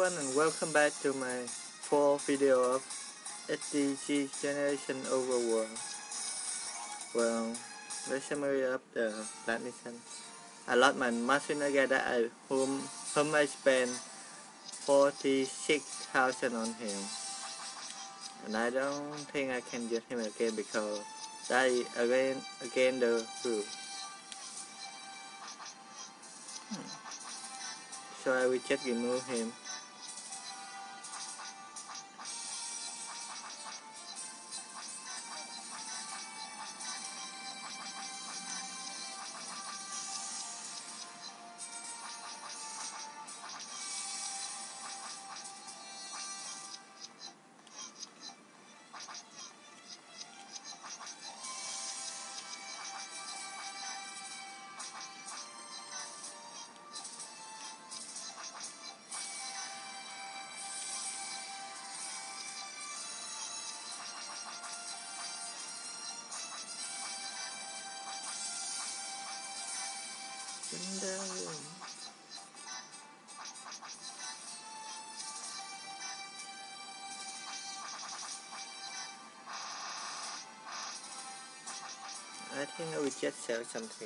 everyone, and welcome back to my fourth video of SDG Generation Overworld. Well, the summary of the last mission. I lost my machine again whom I spent 46,000 on him. And I don't think I can use him again because that is again the rule. So I will just remove him. I think I will just sell something.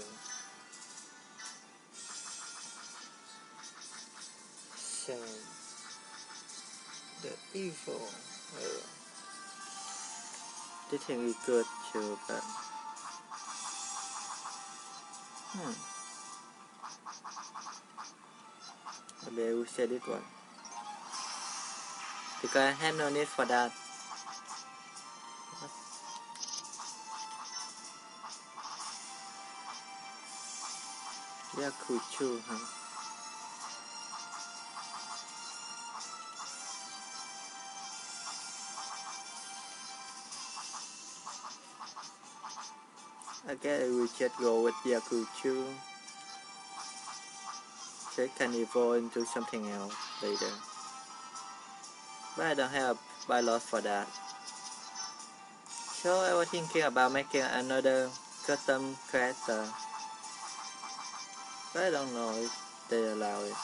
So the evil. This thing is good too, but maybe I will sell this one because I have no need for that. Yeah, cool too, huh? I guess I will just go with Yakuchu. So it can evolve into something else later. But I don't have a bylaws for that. So I was thinking about making another custom character. But I don't know if they allow it.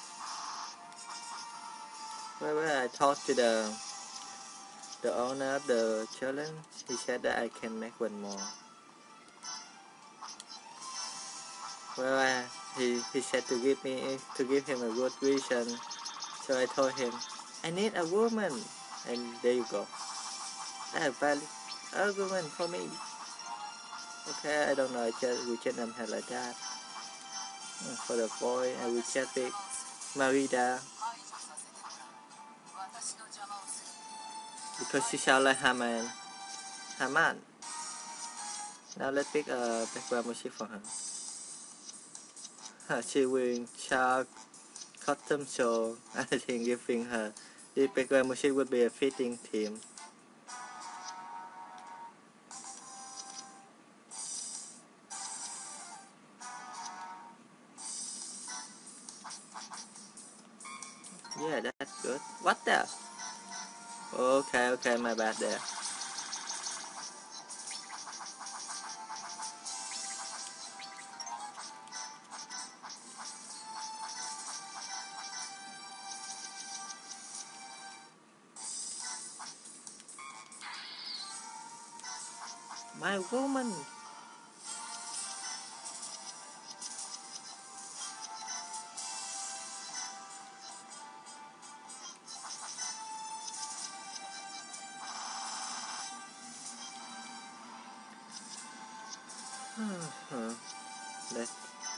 But when I talked to the owner of the challenge, he said that I can make one more. Well, he said to give him a good reason. So I told him, I need a woman, and there you go. That's a valid argument for me. Okay, I don't know. I will just name her like that. For the boy, I will just pick Marida because she sounds like Haman. Now let's pick a background music for her. She wearing shark custom show. I think giving her the background music would be a fitting theme. Yeah, that's good. What the? Okay, my bad there. My woman. Let's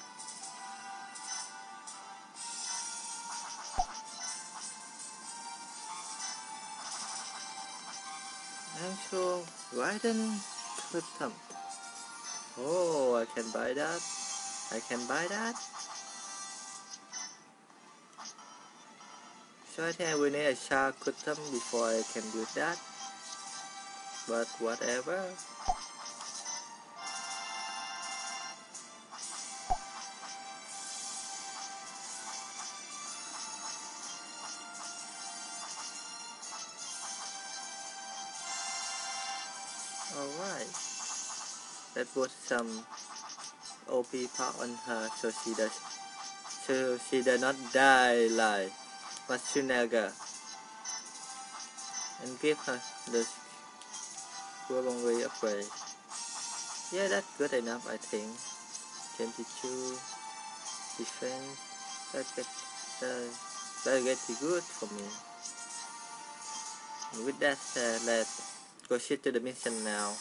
actual Raiden custom. Oh, I can buy that. So I think I will need a shark custom before I can do that. But whatever. Alright. Let's put some OP part on her so she does not die live. Matsunaga and give her the Kurongri upgrade. Yeah, that's good enough, I think. 22 defense. That gets good for me. And with that said, let's go shit to the mission now.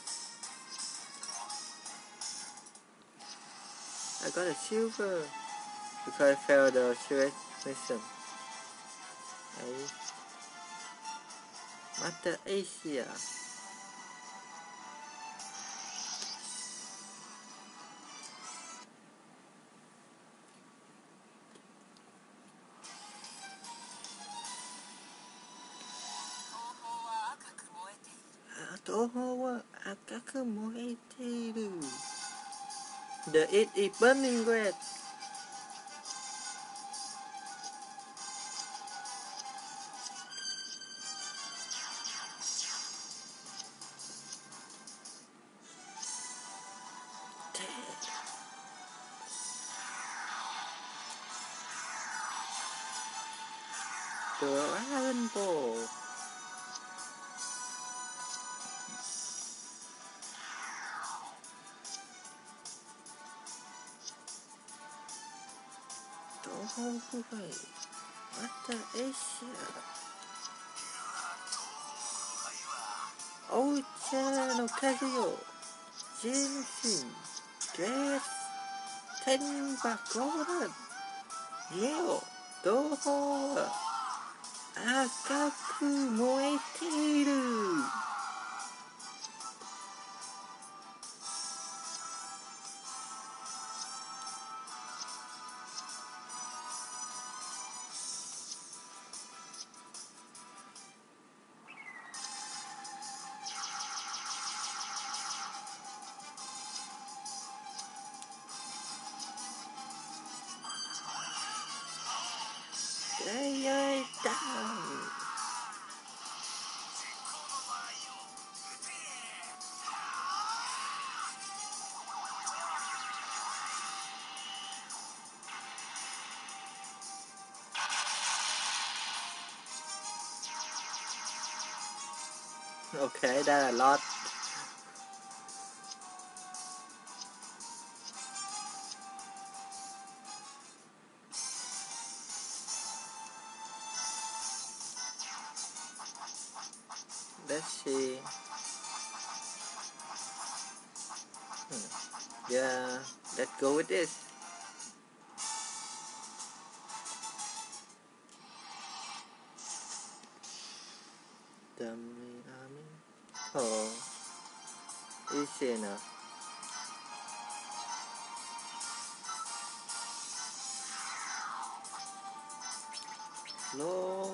I got a silver because I failed the Jerid mission. Master Asia. The it is burning red. The Iron Ball. Master Asia. Ocean of Casio. Jensen. Gas. Tenbakoran. Neo. Toho. Akaku moeteru. They down. Okay, that's a lot. Let's see. Yeah, let's go with this. Dummy army. Oh, easy enough. Long.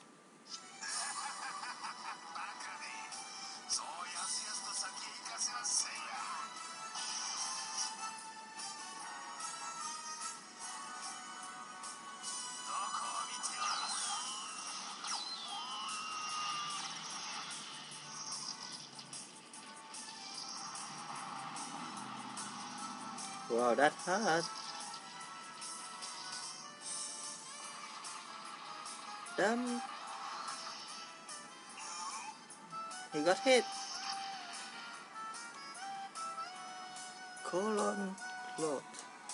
Wow, that's hard. Damn. He got hit. Colon clot.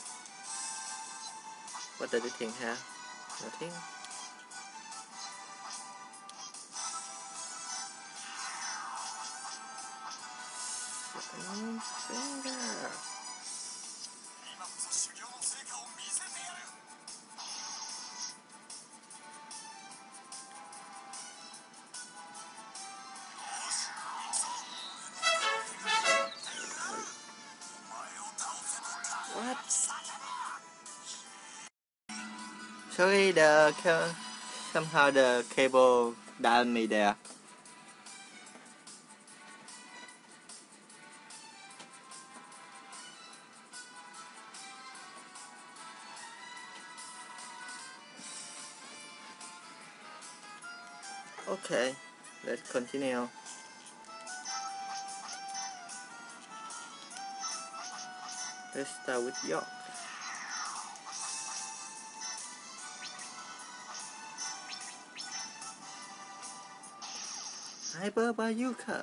What does it think have? Nothing. Finger. What? Sorry, somehow the cable downed me there. Okay, let's continue. Let's start with York. Hyper Bazooka.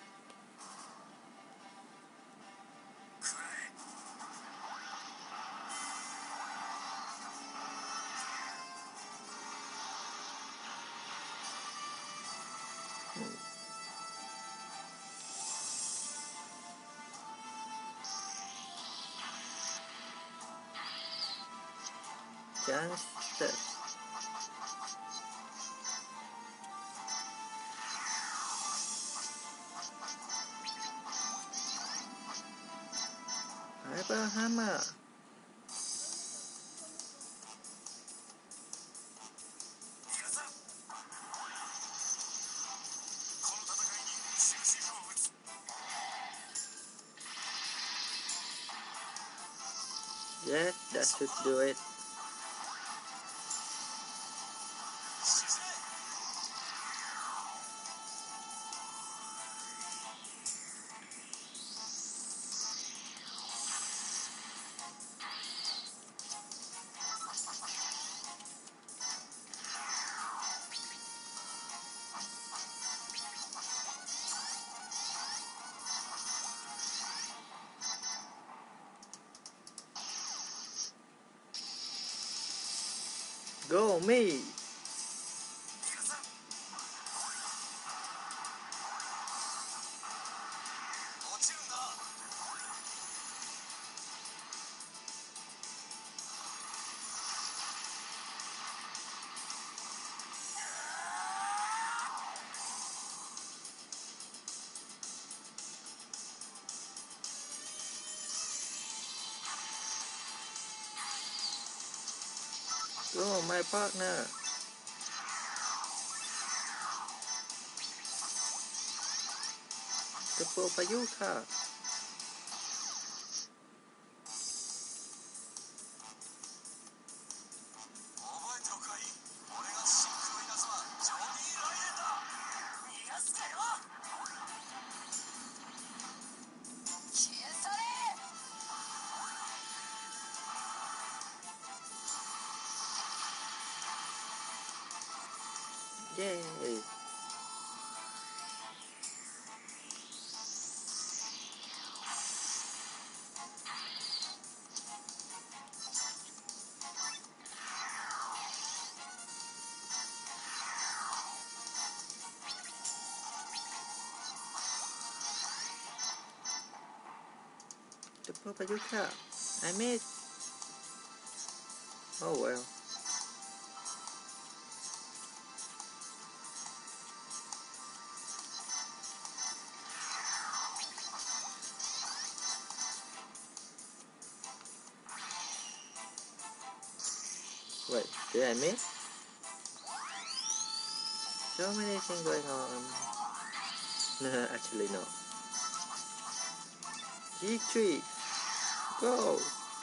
Gangster. Hyper Hammer. Yes, that should do it. Go me. Go my partner. Triple Bazooka. Yay. Triple Bazooka. I missed. Oh well. Wait, did I miss? So many things going on. No, actually no. G3. Go.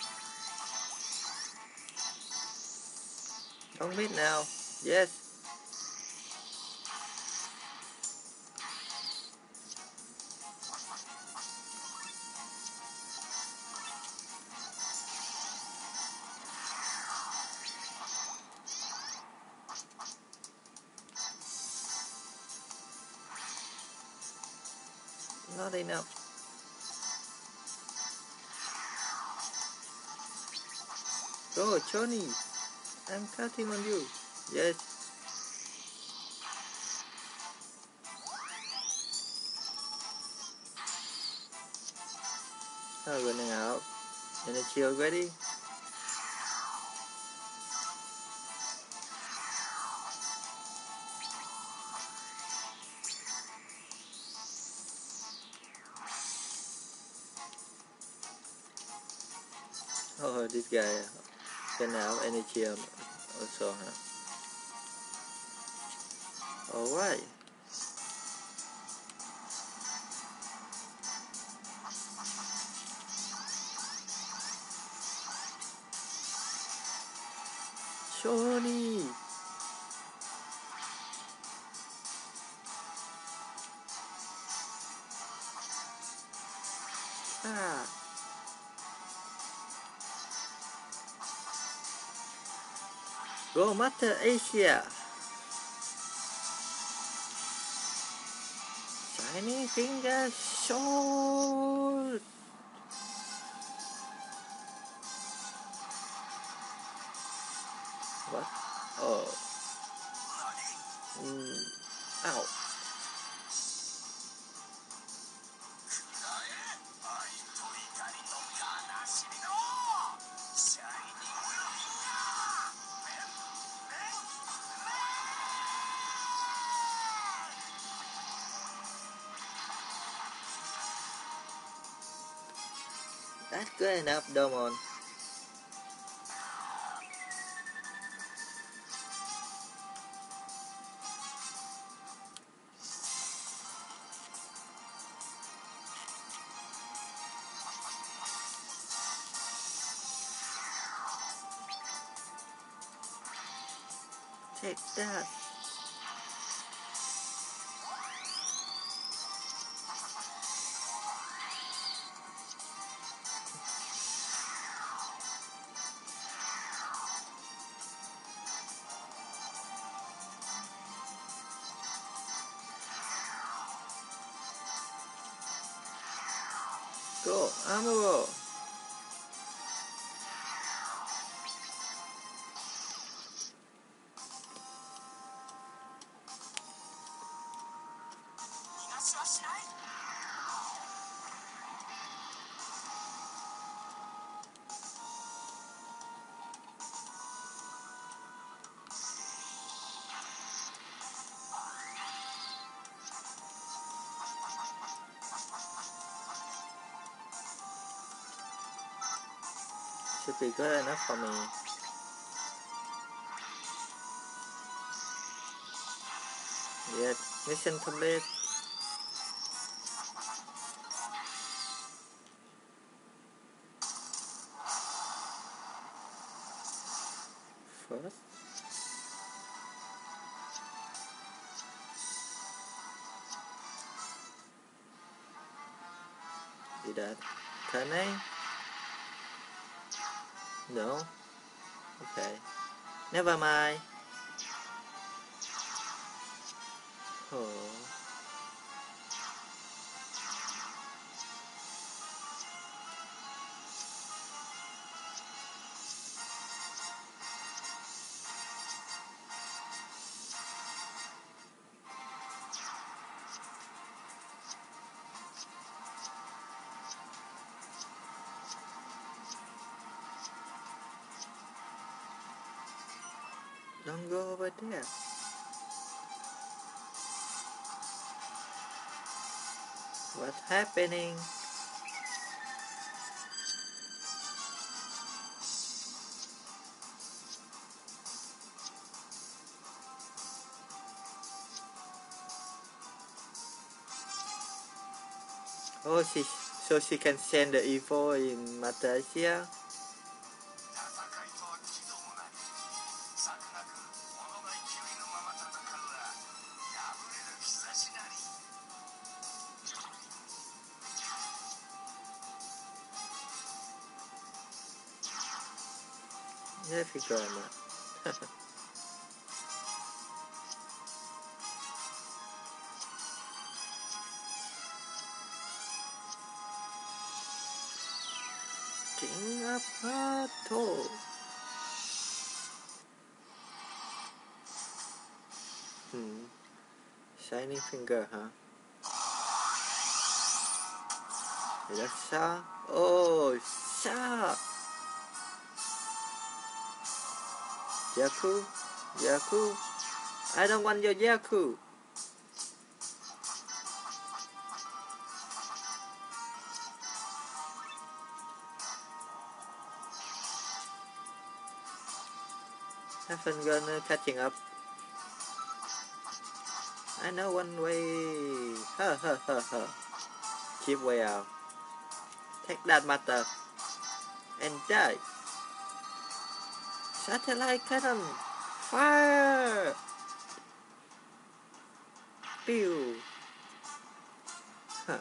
Don't miss now. Yes. Not enough. Go, Johnny. I'm counting on you. Yes. Oh, running out. Energy already? Oh, this guy can have energy also, huh? Alright. Johnny! Ah! Go Master Asia! Tiny finger short. What? Oh. Ow. That's good enough, Domon. Take that. Go, Amuro. Should be good enough for me. Yet, mission complete. First. Did that? Can I? No? Okay. Never mind. Oh. Don't go over there. What's happening? Oh, so she can send the A-04 in Malaysia? Yeah, figure out. King of Hearts. Shining finger, huh? That's sharp. Oh, sharp. Yaku, Yaku. I don't want your Yaku. Haven't gonna catching up. I know one way. Ha ha ha ha. Keep way out. Take that matter. And die. Satellite cannon. Fire. Pew. Huh.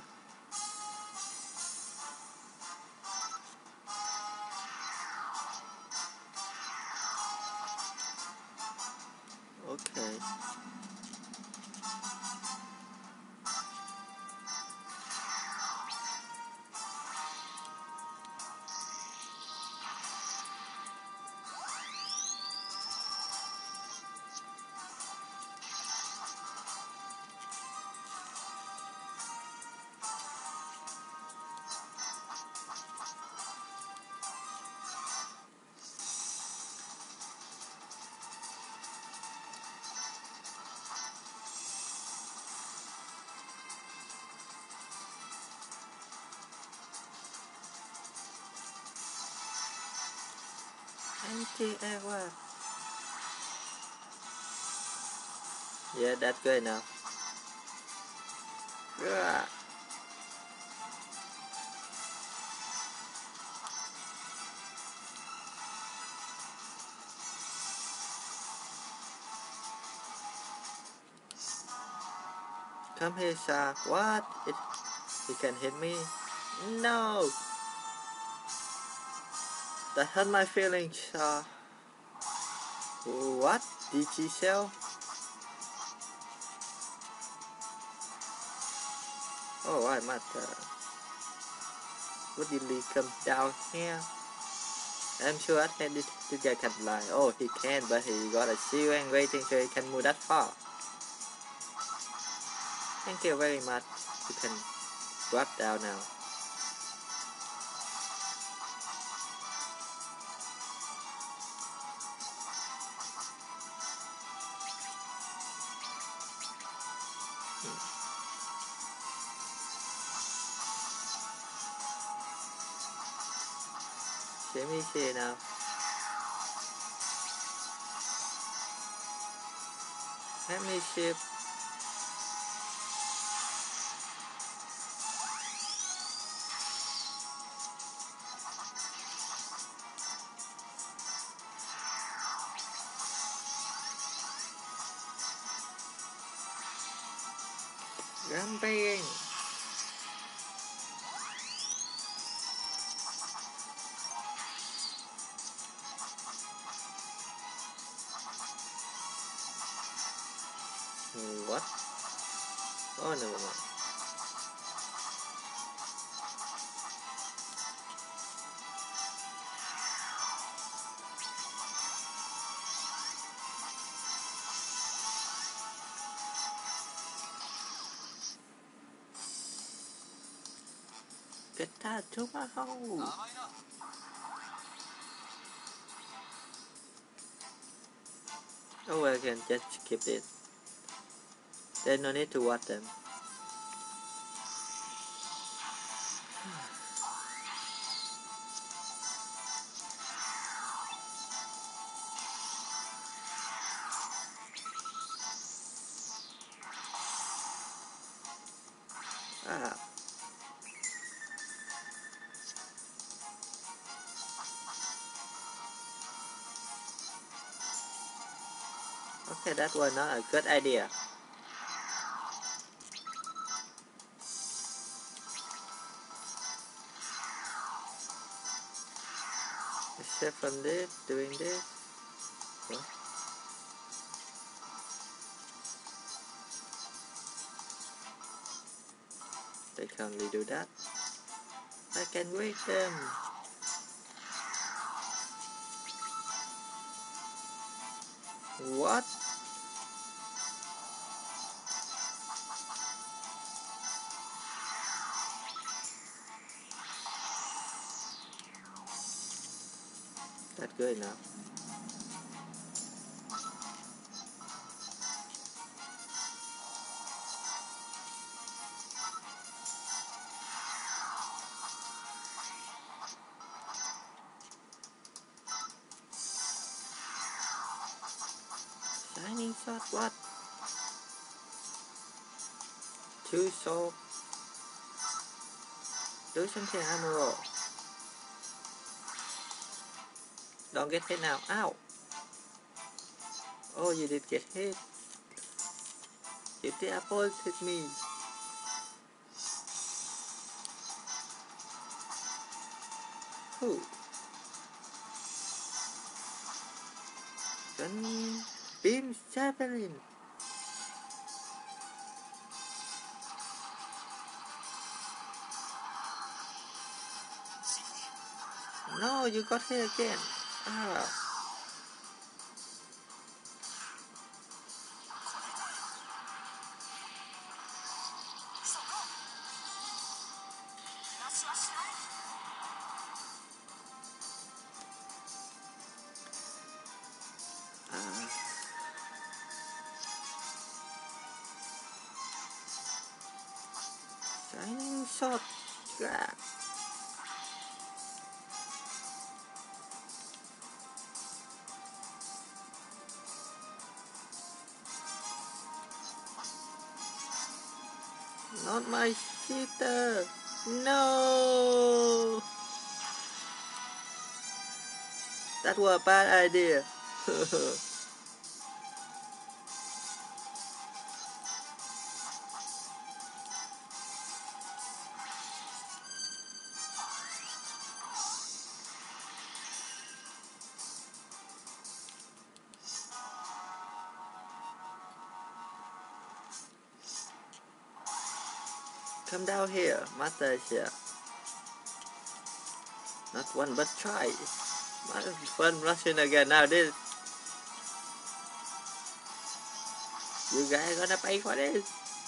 Okay. Whatever. Yeah, that's good enough. Yeah. Come here, shark. What? He can hit me? No! That hurt my feelings, shark. What? DG cell? Oh, I must. Would you come down here? I'm sure that this guy can fly. Oh, he can, but he got a ceiling waiting so he can move that far. Thank you very much. You can drop down now. Let me see now. Let me ship. Ramping. What? Oh, never mind. Get that to my house. Oh, well, I can just skip it. There's no need to watch them. Ah. Okay, that was not a good idea. Except from this, doing this. What? They can only do that. I can wait them. What? That's good enough. Shining shot, what? 2 soul. Do something, Admiral. Don't get hit now. Ow! Oh, you did get hit. If the apple hit me. Who? Gun beam javelin. No, you got hit again. Ah. Shining shot. Yeah. Not my cheater. No. That was a bad idea. Come down here, Master is here. Not one but try. One rushing again now. This you guys gonna pay for this.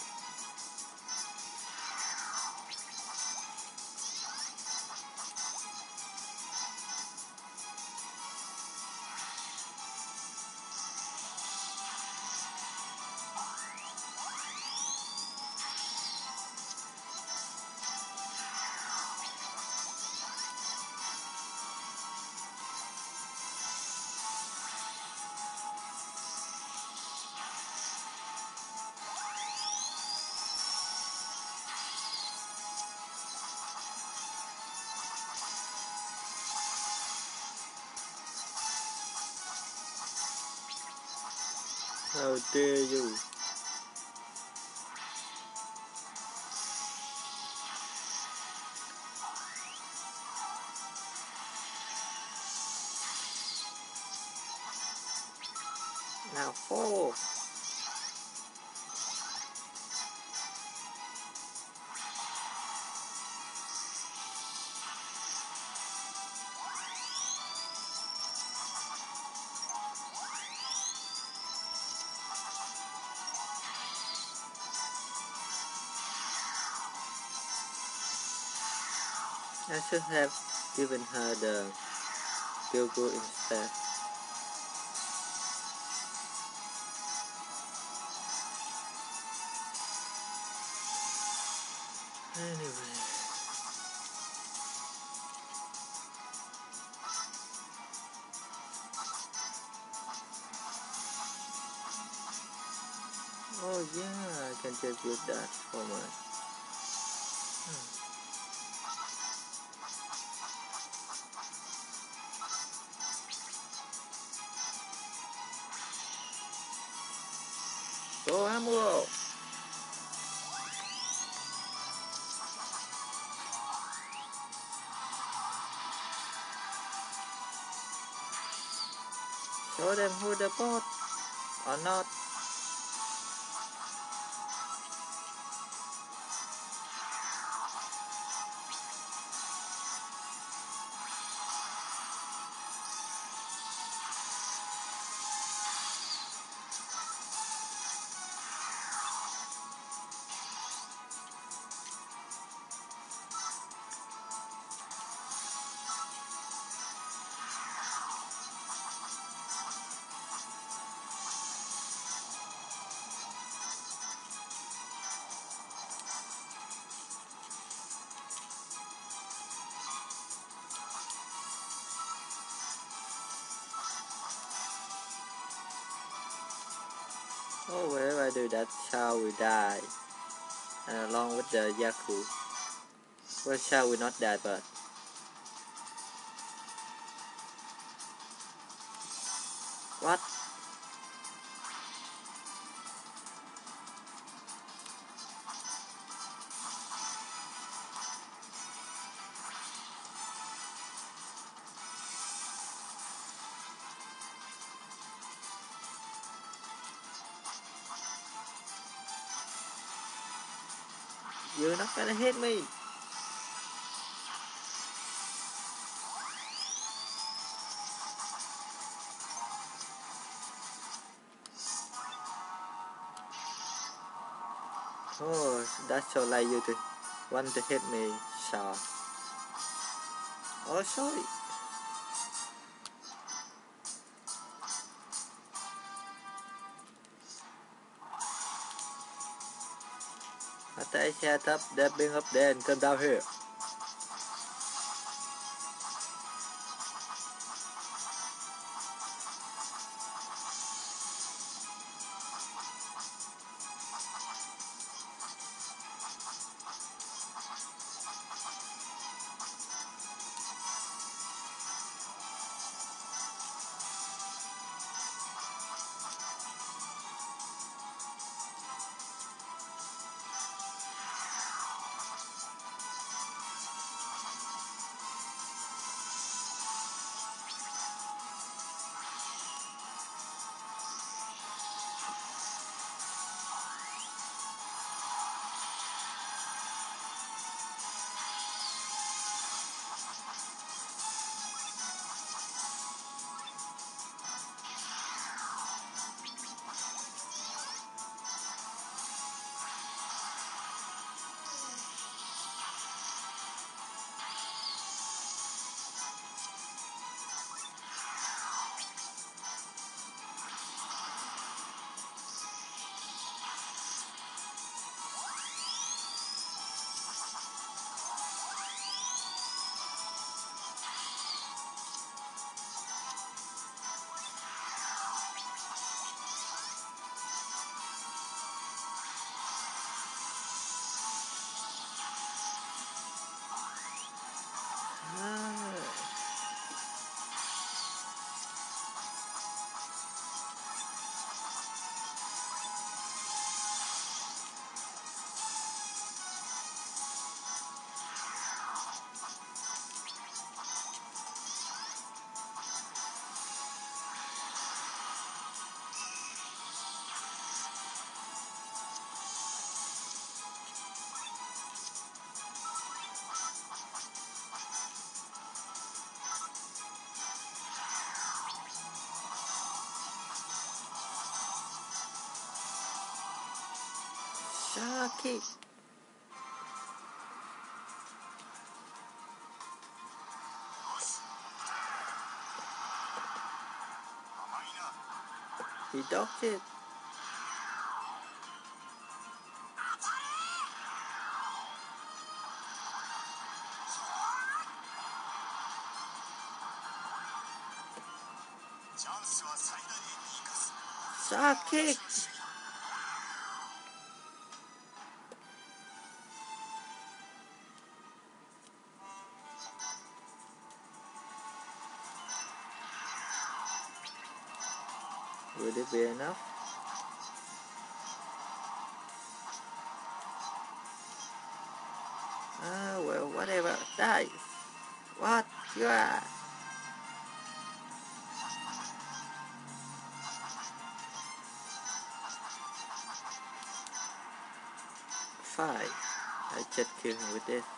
How dare you? Now 4. I should have given her the Gilgul instead. Anyway. Oh yeah, I can just use that for my... Go Emerald! Show them who the boss or not. Oh, whenever I do that, Shao will die. And along with the Yaku. Well, Shao will not die, but... What? You're not gonna hit me! Oh, that's so like you to want to hit me, Shao. Oh, sorry. After I set up that being up there and come down here. Sharky. He dodged it. Shark kick. Would it be enough? Ah, well, whatever. Die. What? Yeah. Fine. I just kill him with this.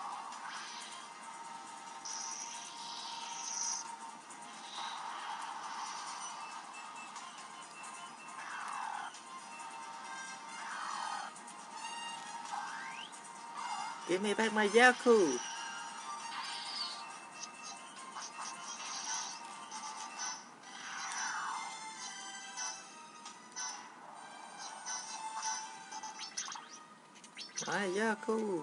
Give me back my Yaku. My Yaku.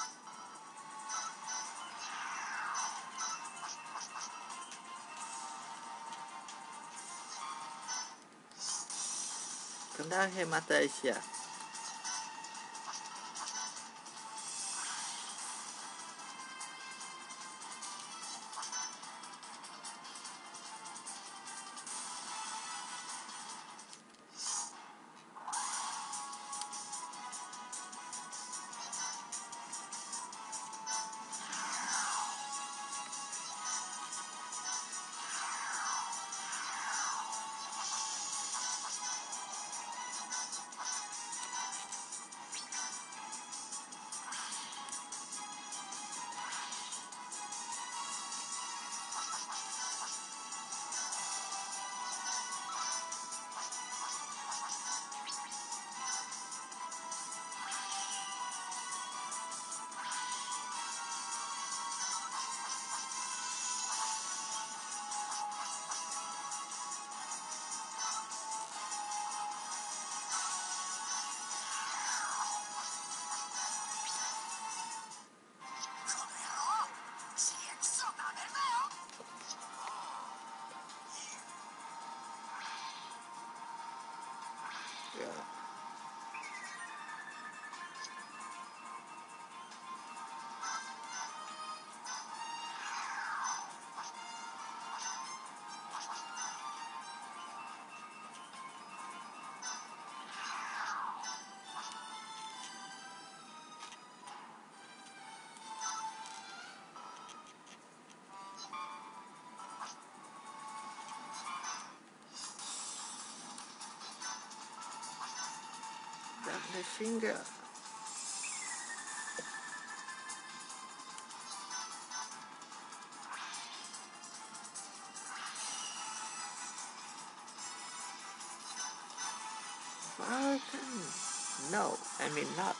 Come down here, Master Asia. Yeah. Got my finger. Falcon. No, I mean not.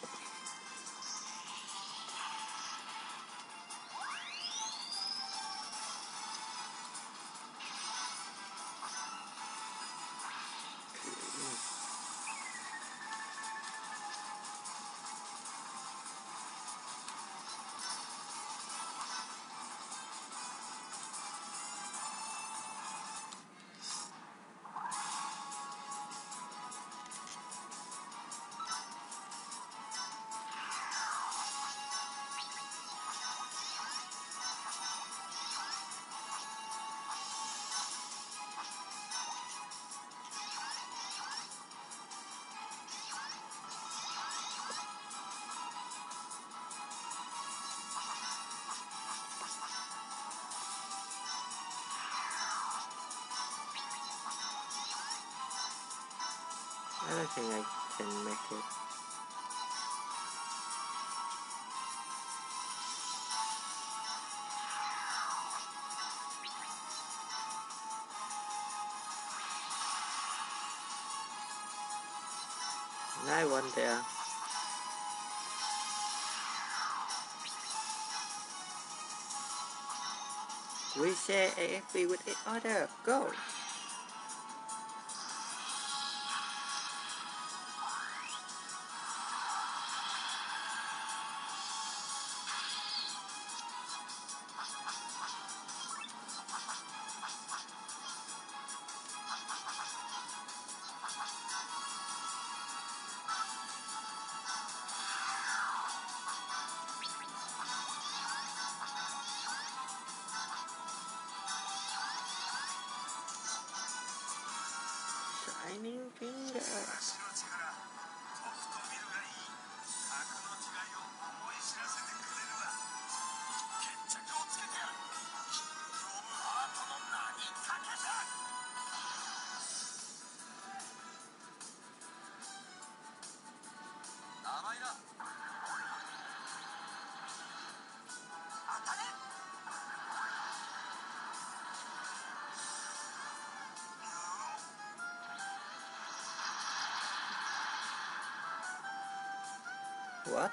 I don't think I can make it. Nice one there. We share AFP with each other. Go. Shining fingers. What?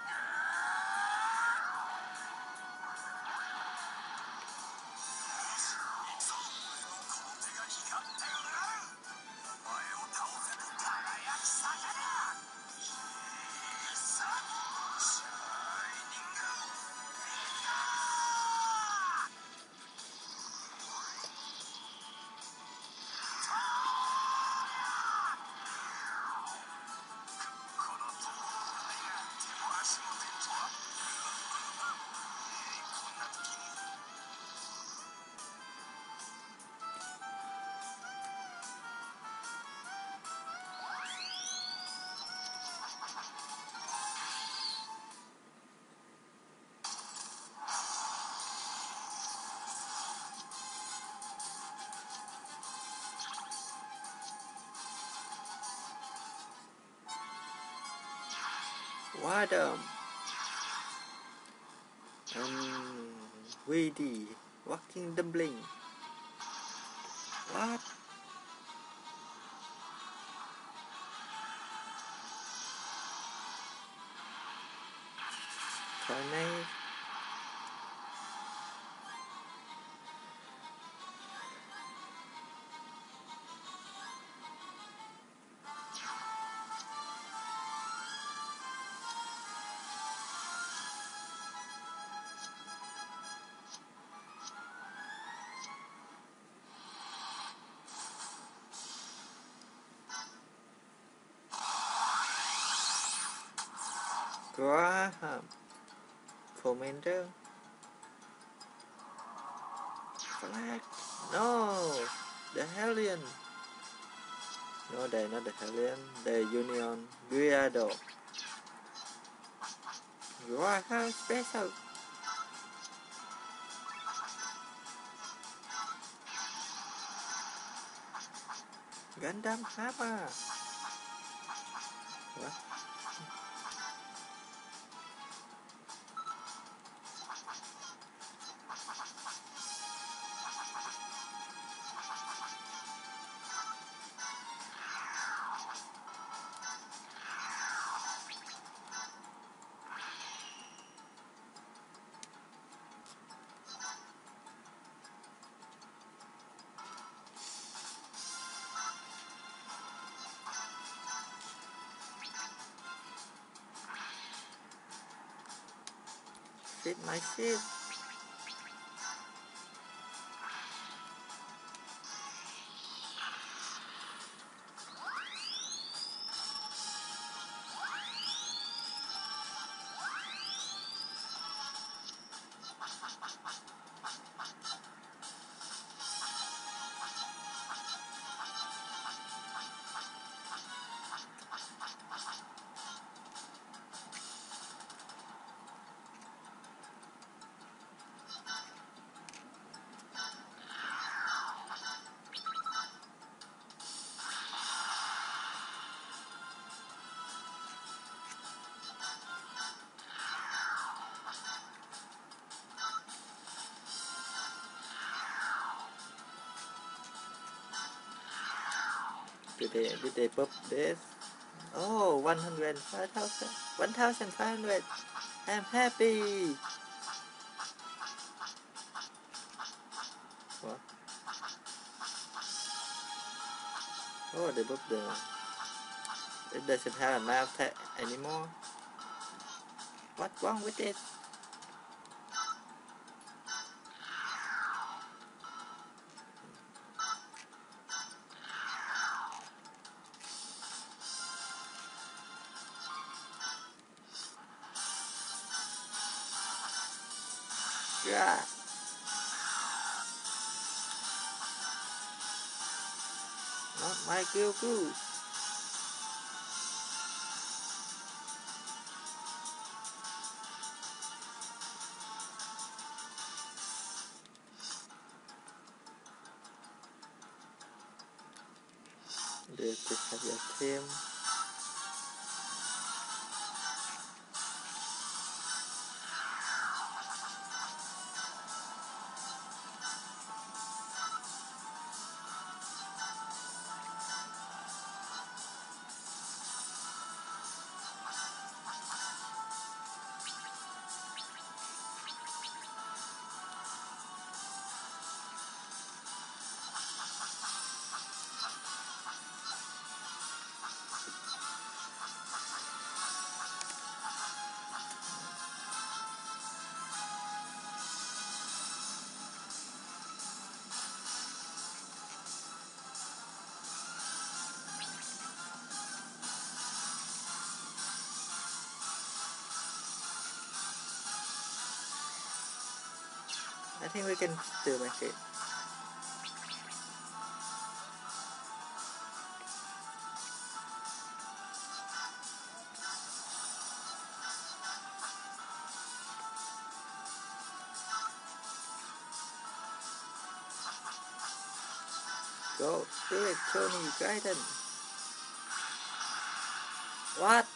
What Weedy walking dumpling. What? Tornado. Graham. Commander. Flag. No. The Hellion. No, they're not the Hellion. The Union. Guiado. Graham Special. Gundam Hammer. What? Fit my ship. Did they pop this? Oh, 105,000. 1,500. I'm happy. Oh, they broke the... It doesn't have a map anymore. What's wrong with it? Yeah. Not my kill crew. This have your team. I think we can still make it. Go, do it, Tony, Gaiden. What?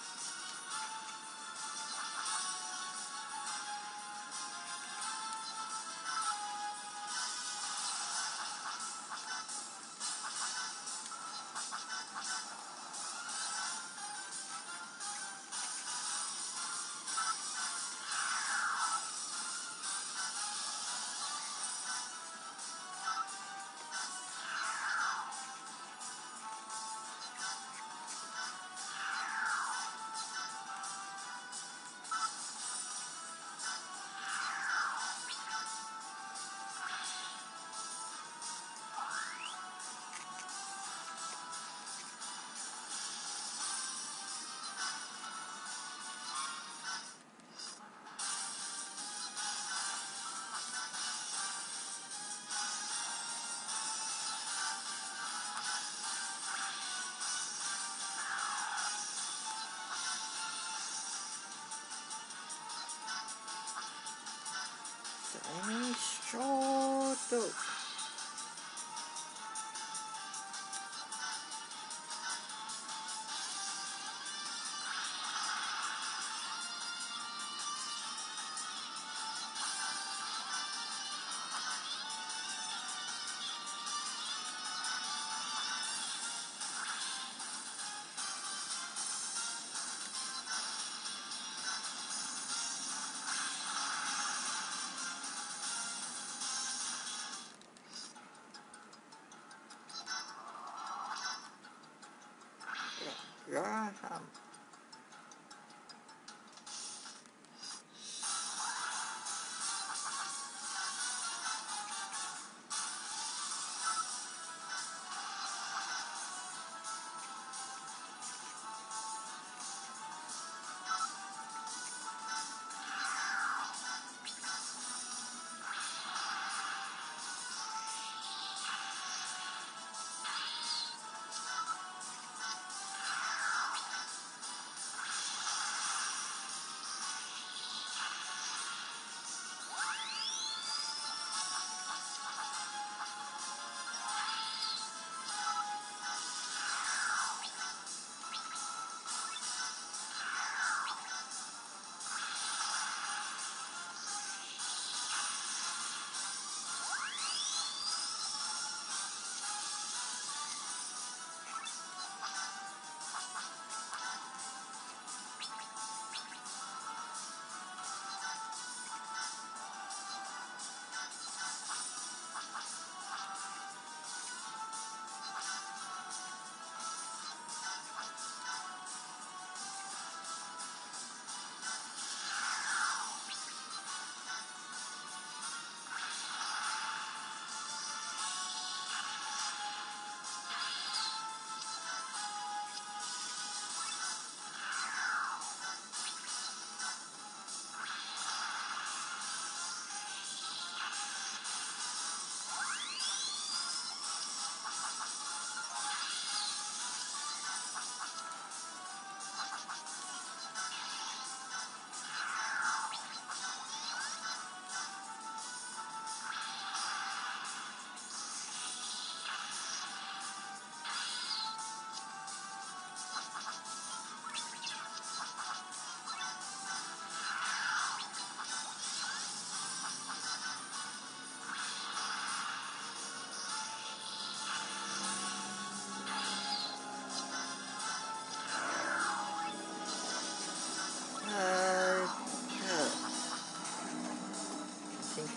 Any short though.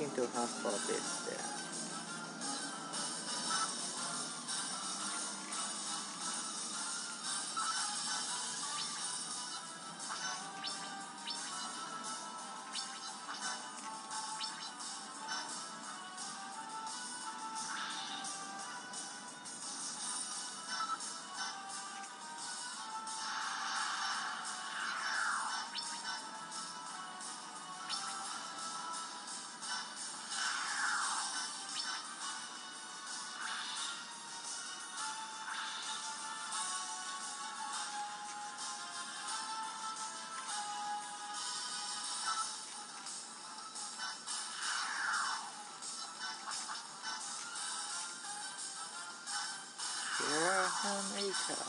working too hard for this. Yeah. Acre.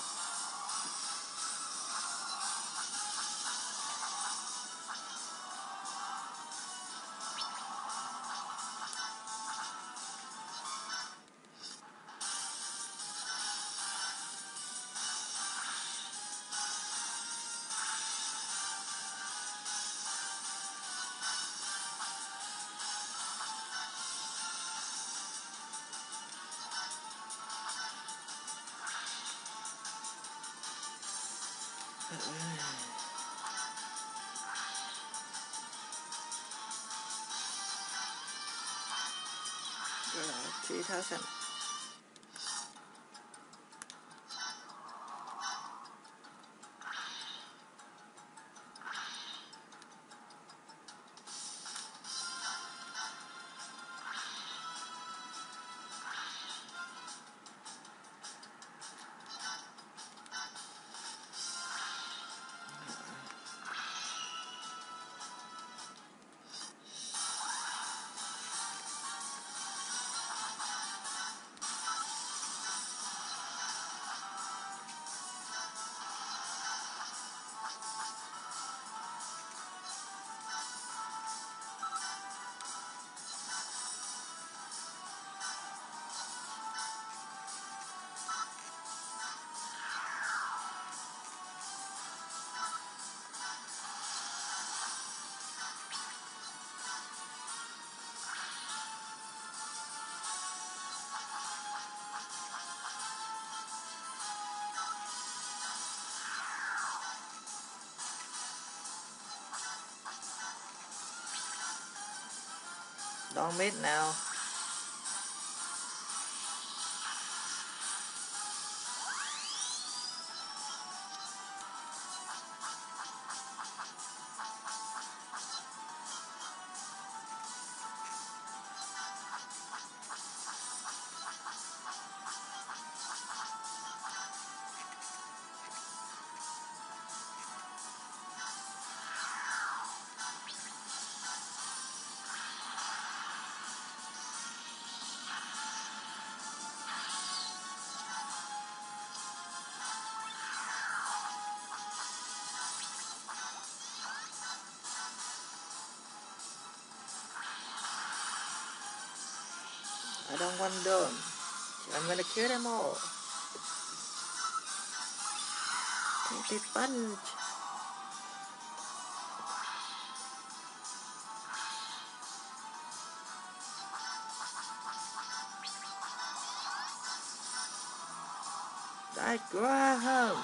Alright, 3,000. Don't miss now. I don't want them. I'm gonna kill them all. Take the punch. Die, Graham.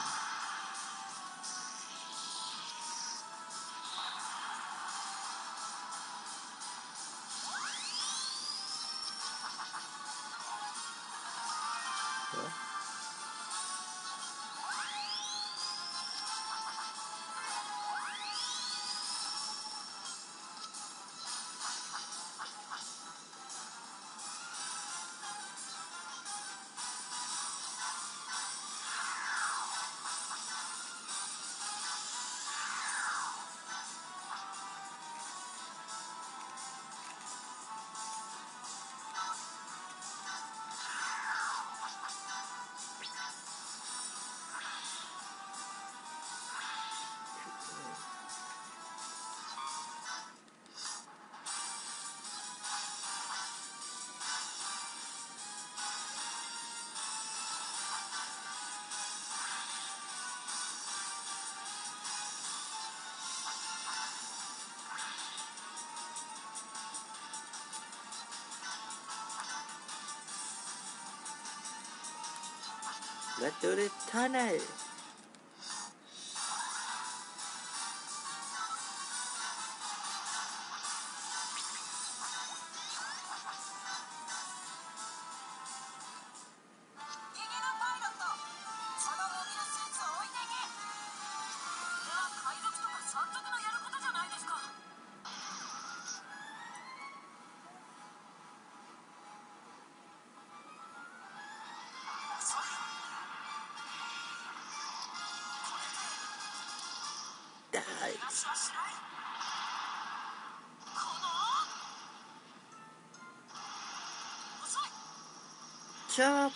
Let's do this tonight. Die. Chop.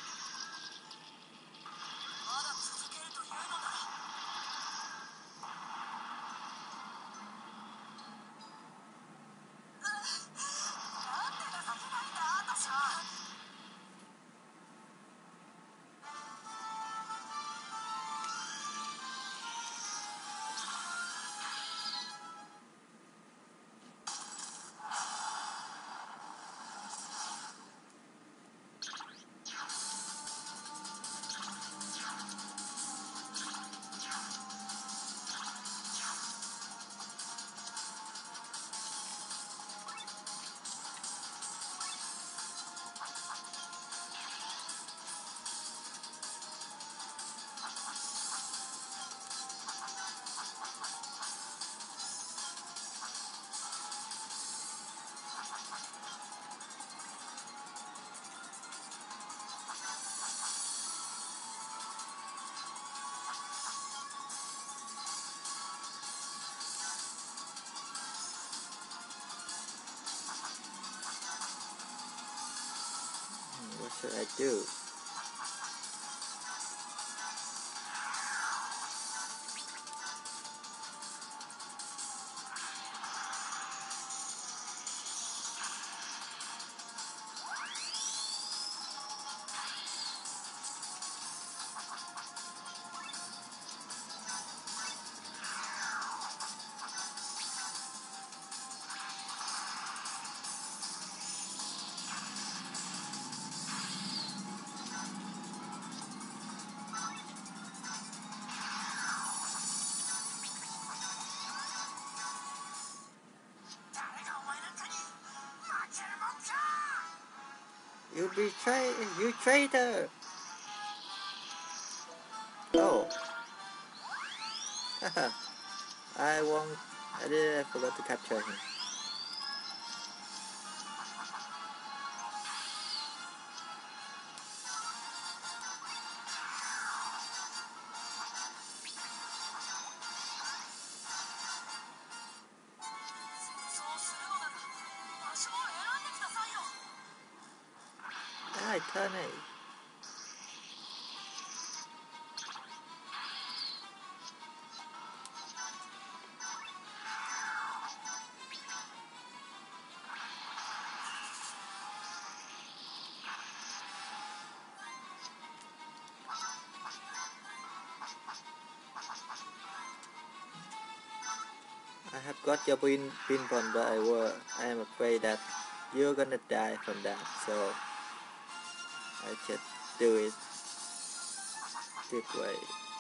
What should I do? You traitor! Oh. Haha. I forgot to capture him. Die, Tony! I have got your pinball, but I am afraid that you're gonna die from that, so I just do it this way.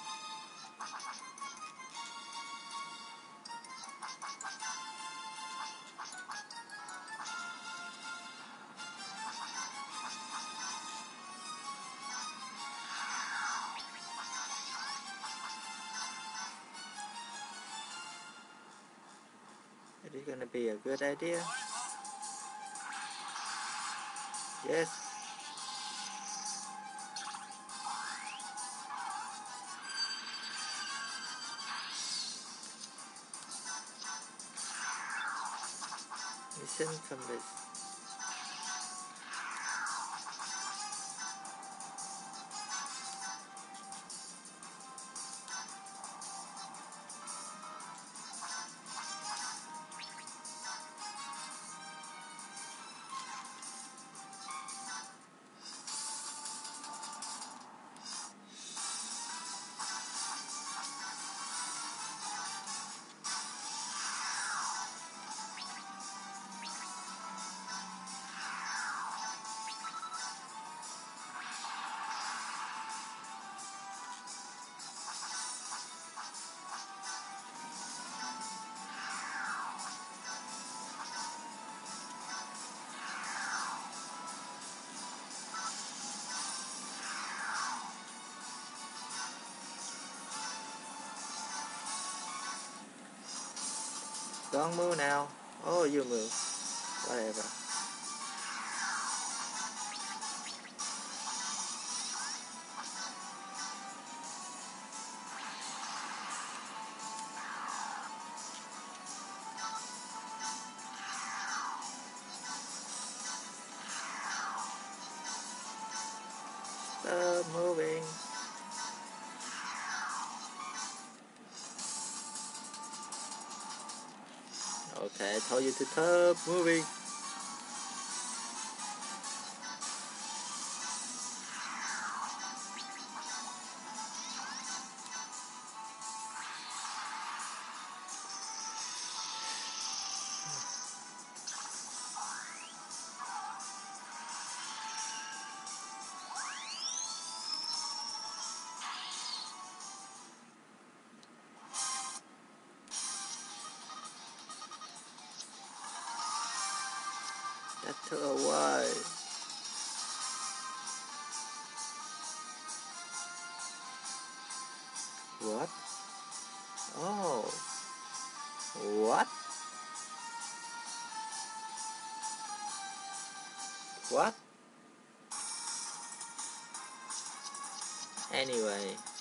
Is it gonna be a good idea? Yes. Mission complete. Don't move now. Oh, you move. Whatever. Stop moving. Okay, I told you to stop moving. That took a while. What? Oh. What? What? Anyway.